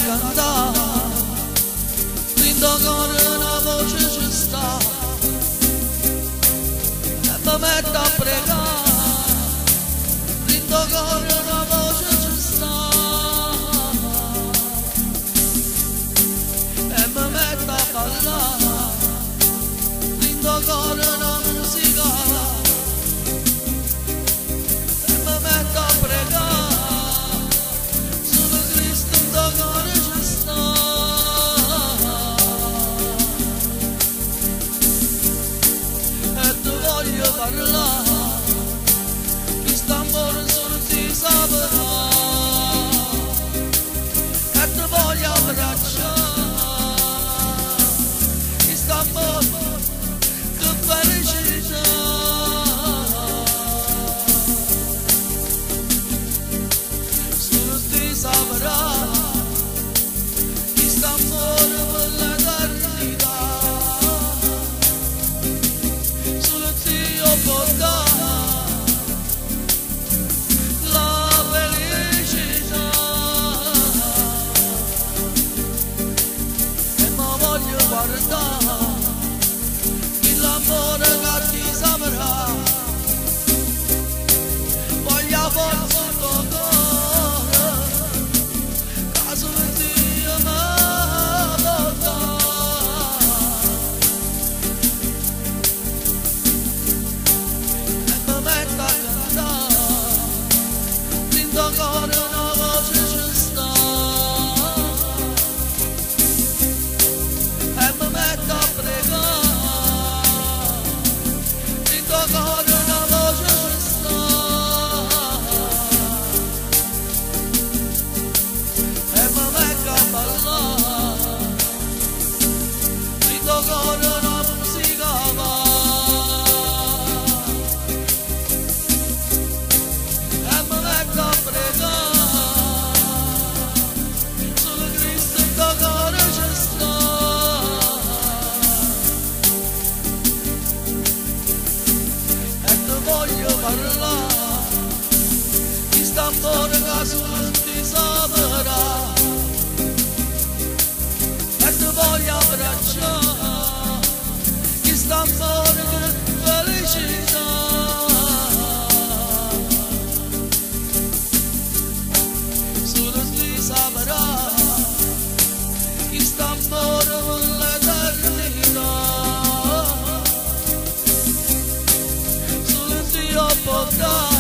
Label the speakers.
Speaker 1: cantare, dentro cuore una voce ci sta, e mi metto a pregare, dentro cuore una voce ci sta, e mi metto a ballare, dentro cuore una musica, e mi metto a pregare. Voglio parlare, chi sta amore solo ti saprà, e ti voglio abbracciare, chi sta amore, che felicità, solo ti saprà, chi sta amore per l'eternità. Può dare la felicità, e mi voglio guardare l'amore che ti saprà, voglio forza il tuo cuore, caso di Dio mi può dare. Cuore una voce ci sta, e mi metto a pregare, dentro cuore una voce ci sta, e mi metto a ballare, dentro cuore una musica va. Voglio parlare, chi sta amore che solo ti saprà, e ti voglio abbracciare, chi sta amore che felicità, solo ti saprà, chi sta amore per l'eternità. Può dare